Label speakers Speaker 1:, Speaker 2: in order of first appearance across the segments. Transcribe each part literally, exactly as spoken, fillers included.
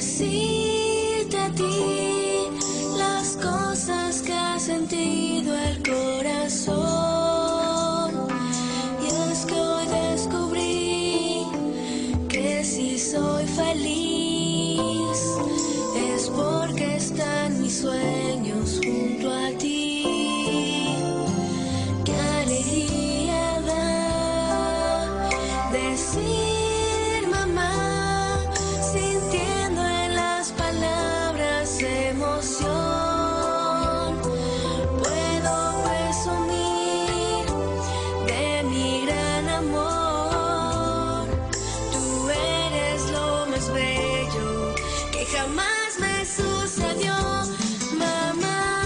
Speaker 1: decirte a ti las cosas que ha sentido el corazón. Y es que hoy descubrí que si soy feliz es porque están mis sueños junto a ti. Qué alegría da decir mamá, sintiendo en las palabras emoción. Puedo presumir de mi gran amor. Tú eres lo más bello que jamás me sucedió, mamá.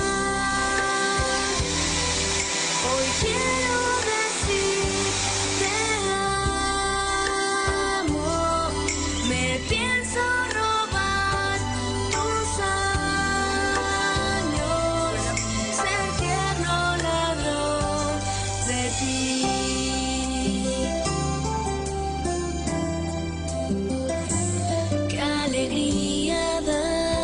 Speaker 1: Hoy quiero decir te amo. Me pienso robar tus años, ser tierno ladrón de ti. Qué alegría da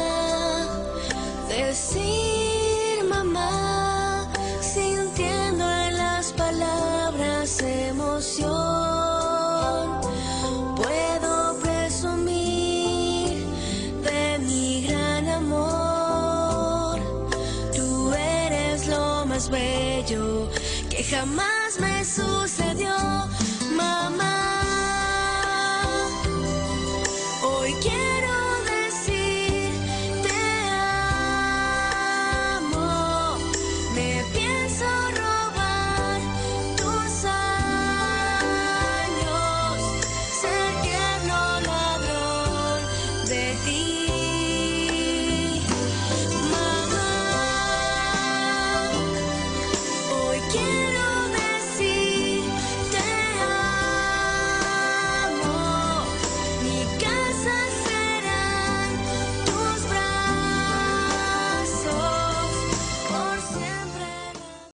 Speaker 1: decir mamá, sintiendo en las palabras emoción. Puedo presumir de mi gran amor. Tú eres lo más bello que jamás me sucedió, mamá. Hoy quiero